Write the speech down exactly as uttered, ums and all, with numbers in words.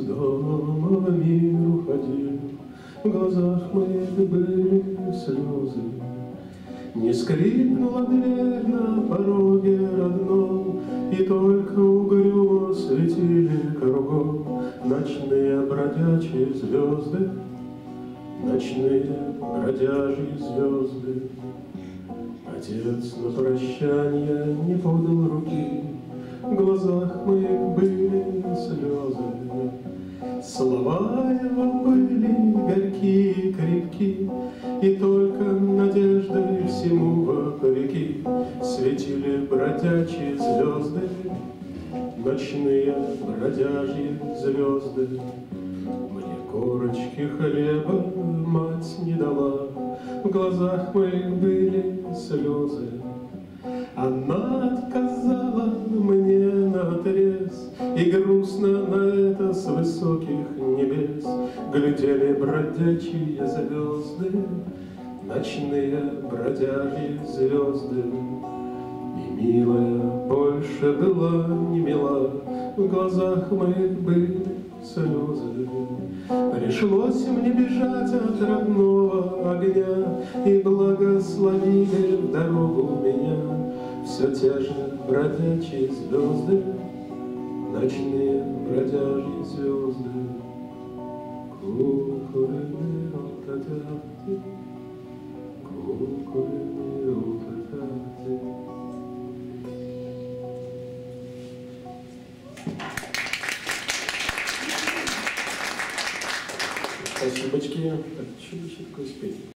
дома в мир уходил, в глазах моих были слезы. Не скрипнула дверь на пороге родном, и только угрюмо светили кругом ночные бродячие звезды, ночные бродячие звезды. Отец на прощание не подал руки, в глазах моих были слезы. Слова его были горькие и крепки, и только надеждой всему вопреки светили бродячие звезды, ночные бродячие звезды. Мне корочки хлеба мать не дала, в глазах моих были слезы. Она отказала мне наотрез, и грустно на это с высоких небес глядели бродячие звезды, ночные бродячие звезды. И милая больше была не мила, в глазах моих были слезы. Пришлось мне бежать от родного огня, и благословили в дорогу меня все те же бродячие звезды, ночные бродячие звезды. Кукурины утатяты, кукурины утатяты. Спасибочки. Так, что еще такое спеть?